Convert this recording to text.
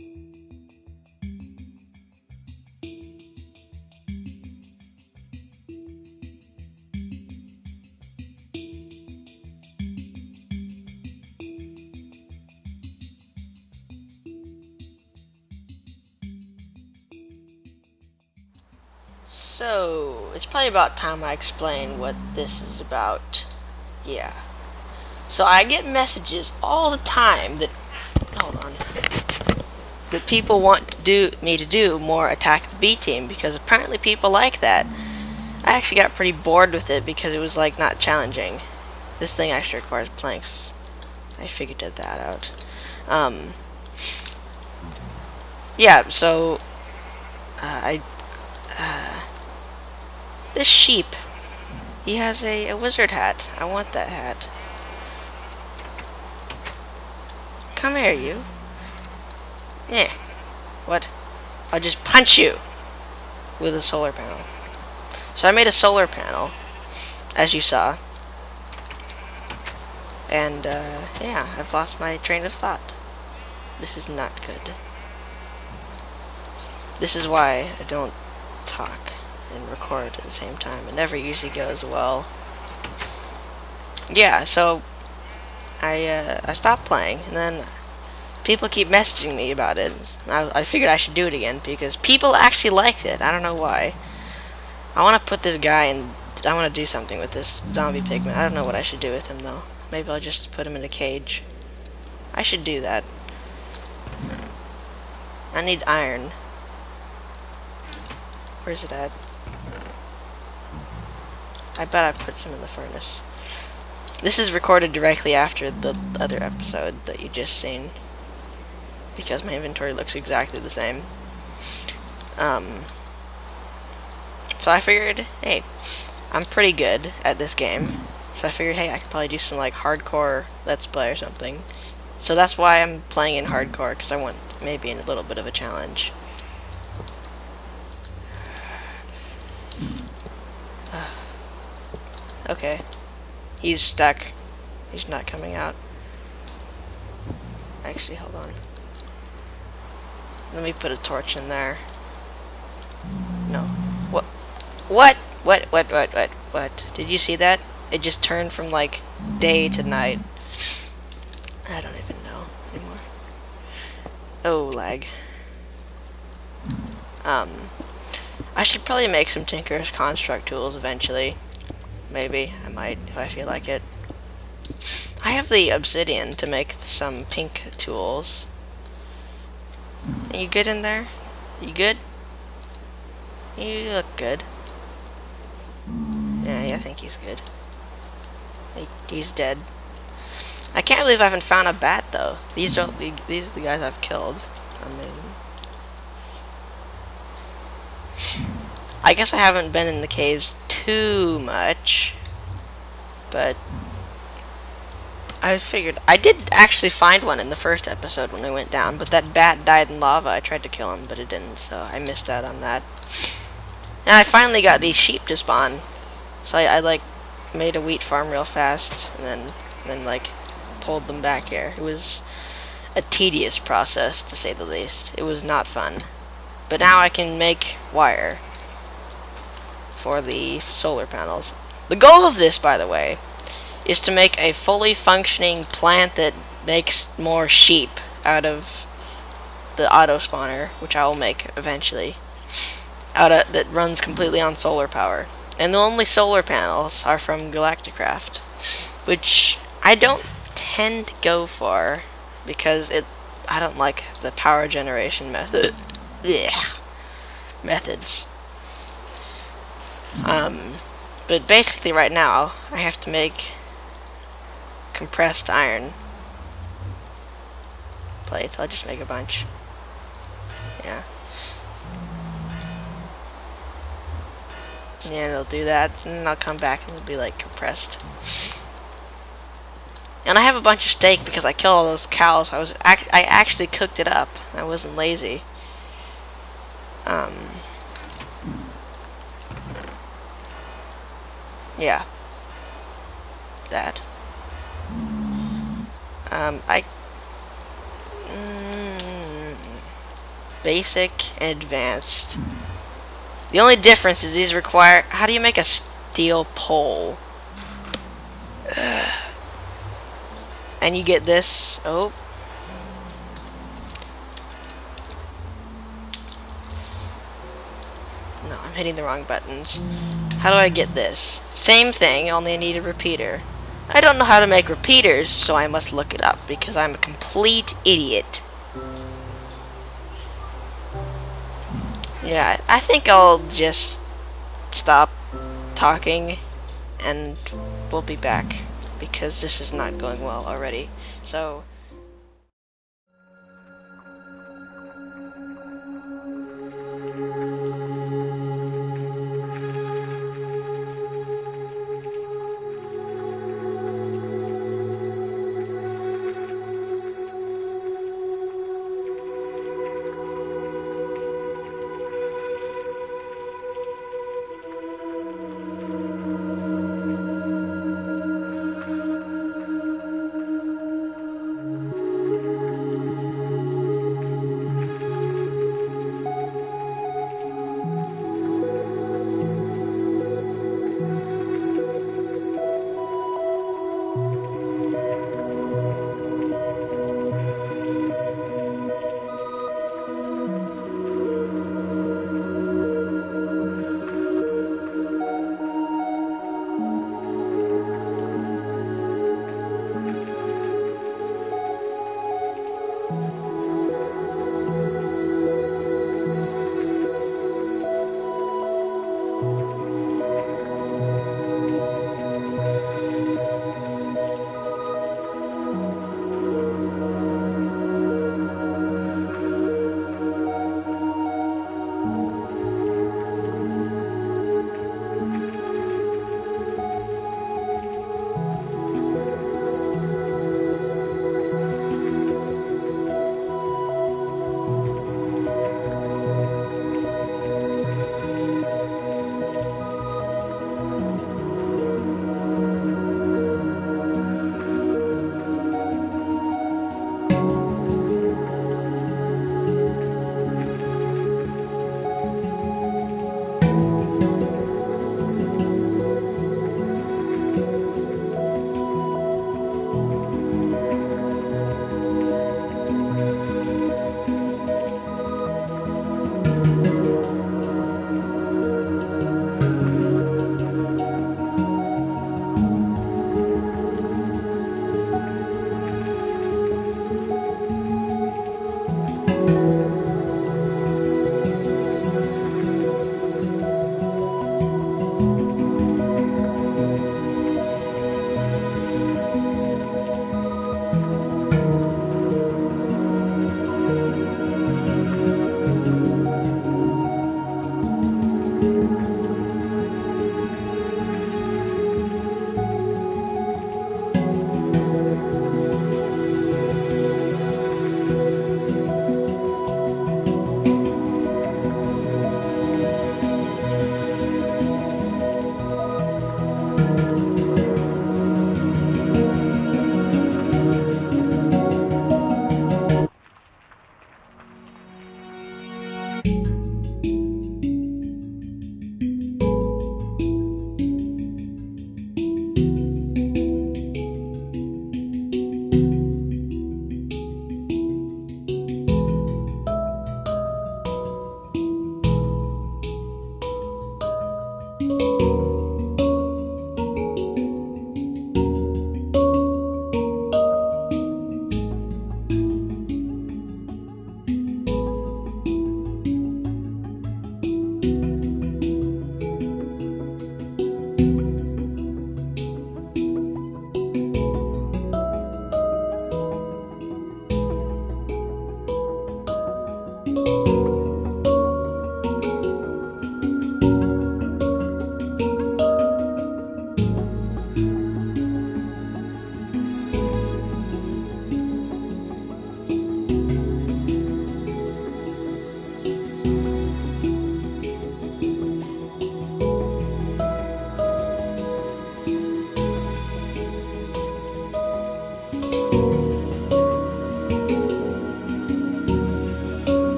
So, it's probably about time I explain what this is about. Yeah. So I get messages all the time that, hold on, that people want me to do more Attack the B Team, because apparently people like that. I actually got pretty bored with it because it was like not challenging. This thing actually requires planks. I figured that out. Yeah, so this sheep, he has a wizard hat. I want that hat. Come here, you. Yeah. What? I'll just punch you with a solar panel. So I made a solar panel, as you saw. And, yeah, I've lost my train of thought. This is not good. This is why I don't talk and record at the same time. It never usually goes well. Yeah, so I stopped playing, and then people keep messaging me about it. I figured I should do it again because people actually liked it. I don't know why. I want to put this guy in. I want to do something with this zombie pigman. I don't know what I should do with him though. Maybe I'll just put him in a cage. I should do that. I need iron. Where's it at? I bet I put some in the furnace. This is recorded directly after the other episode that you just seen, because my inventory looks exactly the same. So I figured, hey, I'm pretty good at this game, so I figured, hey, I could probably do some like hardcore Let's Play or something. So that's why I'm playing in hardcore, because I want maybe a little bit of a challenge. Okay. He's stuck. He's not coming out. Actually, hold on. Let me put a torch in there. No. What? What? What? Did you see that? It just turned from, like, day to night. I don't even know anymore. Oh, lag. I should probably make some Tinker's Construct tools eventually. Maybe. I might, if I feel like it. I have the obsidian to make some pink tools. Are you good in there? You good? You look good. Yeah, I think he's good. He's dead. I can't believe I haven't found a bat though. These are the guys I've killed. I mean, I guess I haven't been in the caves too much, but I figured I did actually find one in the first episode when I went down, but that bat died in lava. I tried to kill him, but it didn't, so I missed out on that. And I finally got these sheep to spawn, so I like made a wheat farm real fast, and then like pulled them back here. It was a tedious process, to say the least. It was not fun, but now I can make wire for the solar panels. The goal of this, by the way, is to make a fully functioning plant that makes more sheep out of the auto spawner, which I will make eventually, that runs completely on solar power. And the only solar panels are from Galacticraft, which I don't tend to go for because I don't like the power generation method. Methods. But basically right now I have to make compressed iron plates. I'll just make a bunch. Yeah. Yeah, it'll do that, and then I'll come back and it'll be like compressed. And I have a bunch of steak because I killed all those cows. I actually cooked it up. I wasn't lazy. Yeah. That. basic and advanced. The only difference is these require... How do you make a steel pole? And you get this... Oh. No, I'm hitting the wrong buttons. How do I get this? Same thing, only I need a repeater. I don't know how to make repeaters, so I must look it up, because I'm a complete idiot. Yeah, I think I'll just stop talking, and we'll be back, because this is not going well already. So...